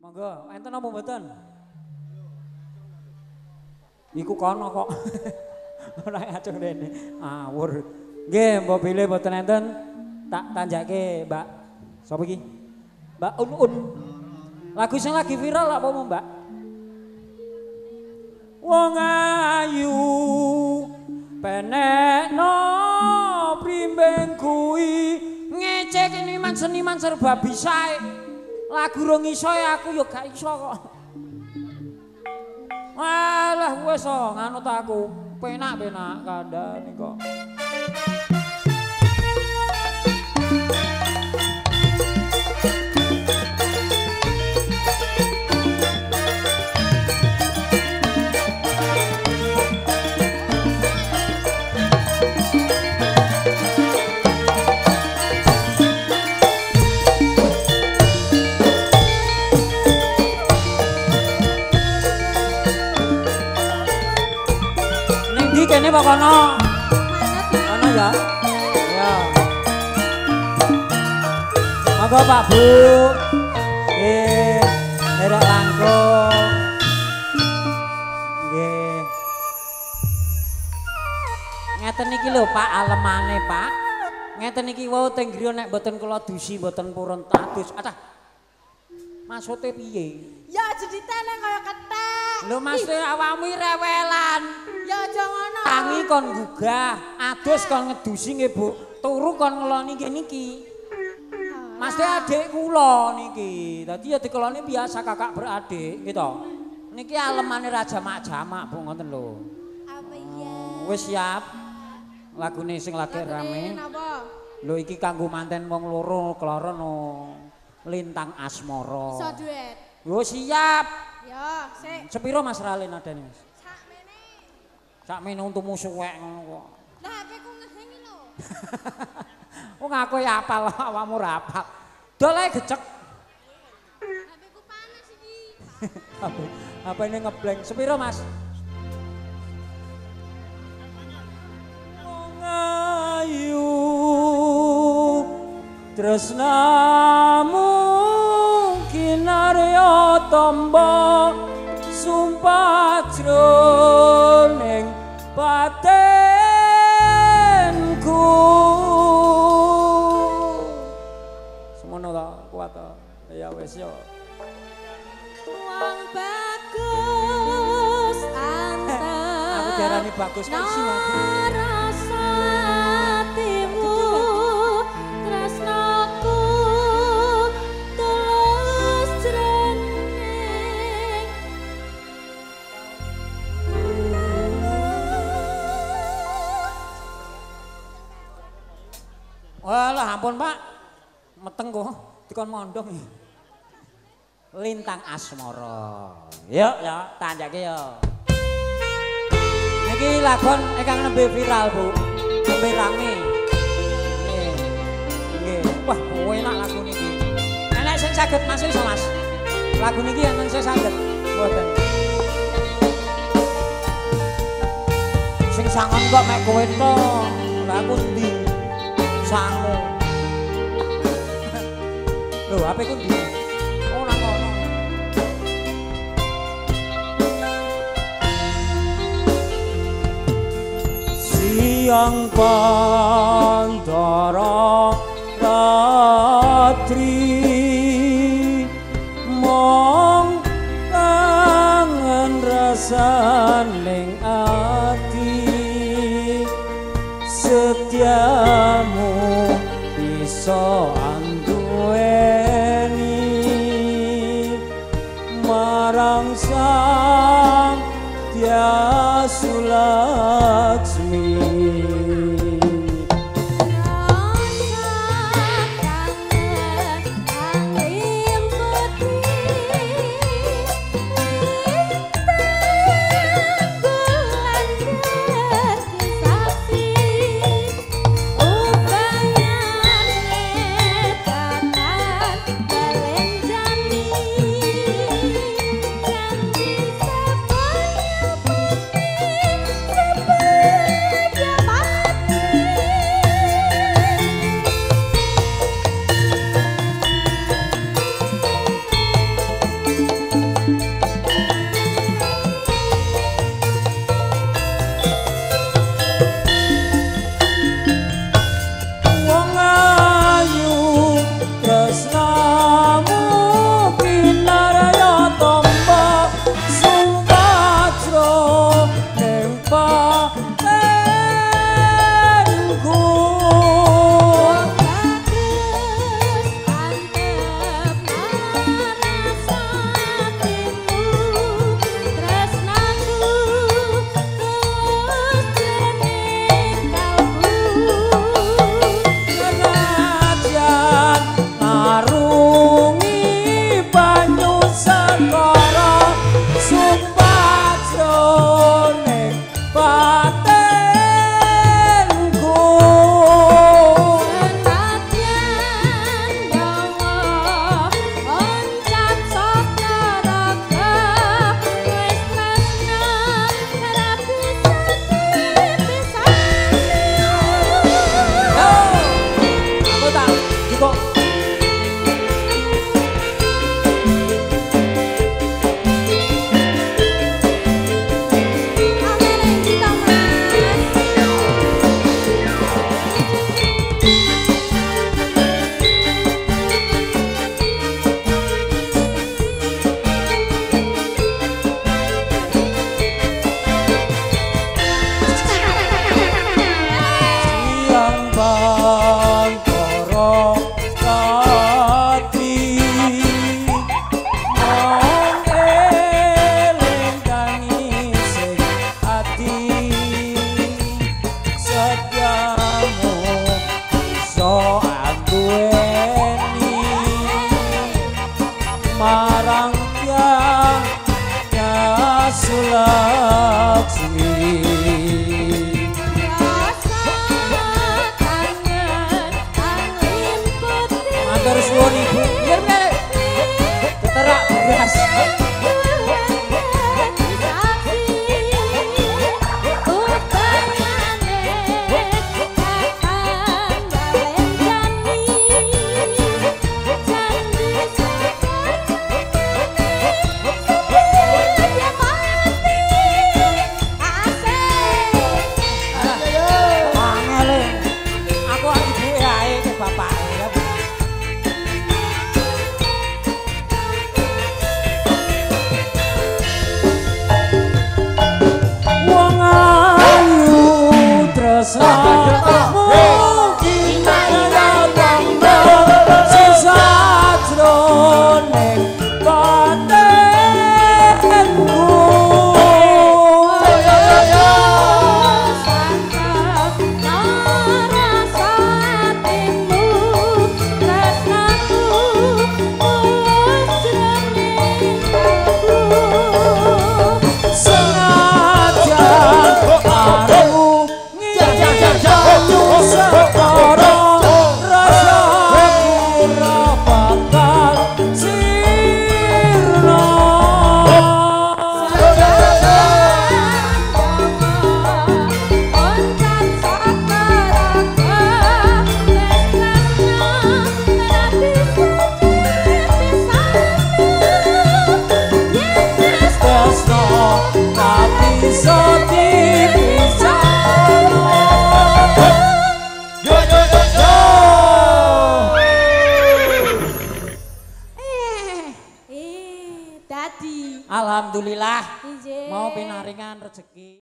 Monggo, enten apa mboten? Iku kono kok. Ora acung rene. Awur. Nggih, mbok bilih mboten enten tak tanjake, Mbak. Sapa iki? Mbak Un. Lagu sing lagi viral apa mau, Mbak? Wong ayu penekno primbeng kuwi ngecek seniman serba bisa. Lagu rong iso aku ya gak iso kok. Alah wis nganut aku. Penak-penak kandhane kok. Kene Pak kono. Kono ya. Ya. Monggo Pak Bu. Nggih, derek langkung. Nggih. Ngeten iki lho Pak alemane Pak. Ngeten iki wau teng griya nek mboten kula dusi mboten purun tadus. Adah. Maksude piye? Ya aja diteleng kaya kethek. Lho maksude awakmu rewelan. Ya aja ngono. Tangi kon gugah, adus kon ngedusi nggih Bu. Turu kon ngeloni niki. Mas de adik kula niki. Dadi ya dikeloni biasa kakak beradik gitu. Niki alemane Raja Mak Jamak Bu ngoten lho. Apa iya? Wis siap. Lagune sing lagi rame. Napa? Lho iki kanggo manten wong loro keloro no. Lintang Asmara. Iso duet. Yo siap. Ya, sik. Sepiro Mas Ralin adane Mas? Sakmene. Sakmene untumu suwek ngono kok. Lah HP ku ngehengi lho. Wong aku ya apal, awakmu ora apal. Dol ae gecek. HP ku panas iki. HP ini ngeblank. Sepiro Mas? Wong ayu tresnamu kinarya tamba sumpah jroning batenku. Semono ta kuat ta. Ya wis yo. Wong bagus anteng. Aku diarani bagus kan isi aku. Rasa atimu tresnaku tulus jroning. Walah ampun Pak. Meteng kok dikon mondong. Lintang Asmara. Yuk ya, tanjake yo. Niki lagon ingkang nembe viral, Bu. Nembe rame. Nggih. Nggih. Wah, enak lagu niki. Enak sing saged Mas iso, Mas. Lagu niki enten sing saged. Mboten. Sing sangon kok mek kowe to. Lah aku ndi? Sangu. Lho, HP ku ndi? Oh, nang kono. Siang pantara ratri mong kangen rasaning ati setiamu iso anduweni marang sang Tyas Laksmi. Janji sang tiangnya Sulaksmi. Matur suwun Ibu. Biar teterak beras. Alhamdulillah mau pinaringan rezeki.